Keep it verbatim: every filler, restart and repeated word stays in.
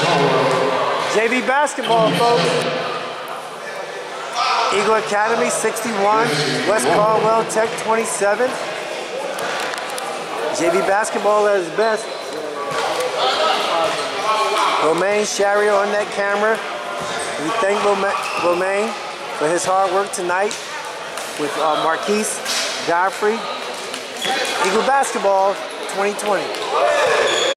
J V basketball, folks. Eagle Academy sixty-one, West Caldwell Tech twenty-seven. J V basketball at its best. Romain Charrier on that camera. We thank Romain for his hard work tonight with uh, Marquis, Godfrey. Eagle basketball twenty twenty.